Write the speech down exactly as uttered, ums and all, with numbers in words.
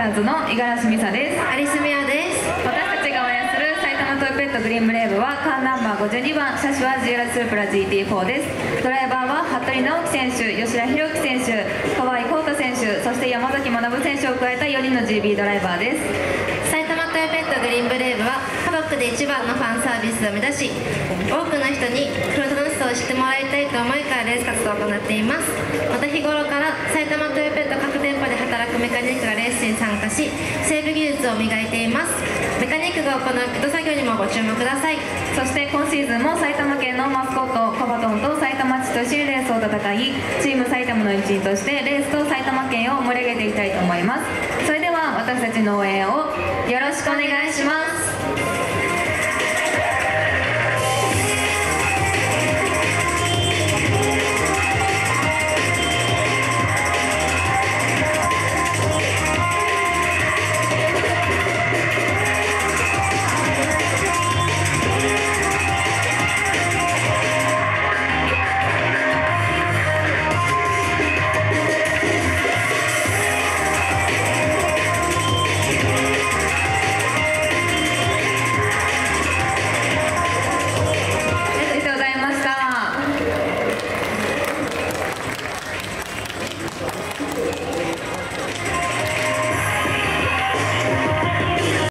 ターズの五十嵐美沙です。 アリスミヤです。 私たちが応援する埼玉トヨペットグリーンブレイブはカーナンバーごじゅうにばん、車種は ジーアール スープラ ジーティーフォー です。ドライバーは服部直樹選手、吉田裕樹選手、河合幸太選手、そして山崎学選手を加えたよにんの ジービー ドライバーです。 埼玉トヨペットグリーンブレイブは家族で一番のファンサービスを目指し、多くの人にフロントの人を知ってもらいたいと思いからレース活動を行っています。また日頃から埼玉トヨペット各店舗で働くメカニックがレースに参加し、整備技術を磨いています。メカニックが行うピット作業にもご注目ください。 そして今シーズンも埼玉県のマスコットカバトンと埼玉市と一緒にレースを戦い、チーム埼玉の一員としてレースと埼玉県を盛り上げていきたいと思います。それでは私たちの応援をよろしくお願いします。